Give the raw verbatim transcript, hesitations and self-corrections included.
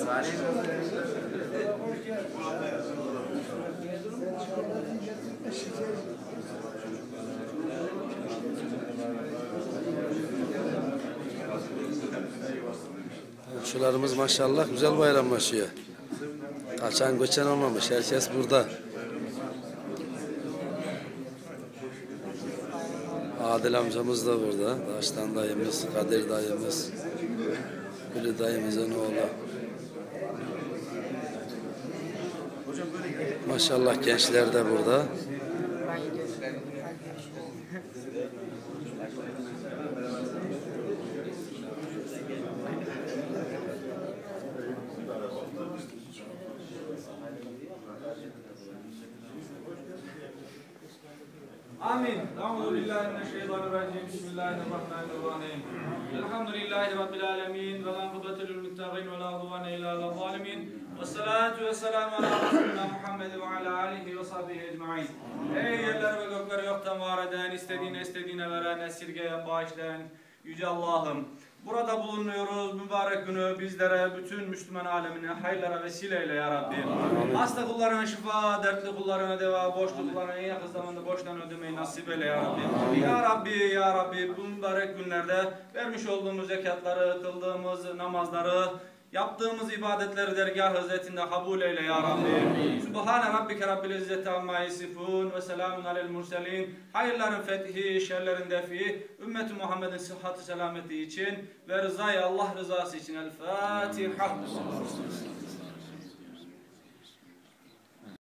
Komşularımız maşallah güzel bayramlaşıyor. Kaçan göçen olmamış. Herkes burada. Adil amcamız da burada. Daştan dayımız, Kadir dayımız, Gülü dayımızın oğlu. Maşallah gençler de burada. Amin. Euzubillahimineşşeytanirracim. Bismillahirrahmanirrahim. Elhamdülillahi Rabbil alemin. Ve la kudvete lil muttaqin ve la udvane illa alel zalimin. Vessalatu vesselamu ala Resulina Muhammed ve ala alihi ve sahbihi ecmaîn. Ey yerler ve gökleri yoktan var eden, istediğine istediğine veren, esirgeyen, bağışlayan Yüce Allah'ım. Burada bulunuyoruz. Mübarek günü bizlere, bütün Müslüman alemine hayırlara vesile eyle ya Rabbi. Hasta kullarına şifa, dertli kullarına deva, borçlu kullarına en yakın zamanda borçtan ödemeyi nasip eyle ya Rabbi. Amin. Ya Rabbi, ya Rabbi bu mübarek günlerde vermiş olduğumuz zekatları, kıldığımız namazları, yaptığımız ibadetleri dergâh hizmetinde kabul eyle ya Rabbi. Subhane Rabbike Rabbil İzzeti amma yasifun ve selamun alel murselin. Hayırların fethi, şerlerin defi, ümmeti Muhammed'in sıhhatı selameti için ve rızayı Allah rızası için. El Fatiha.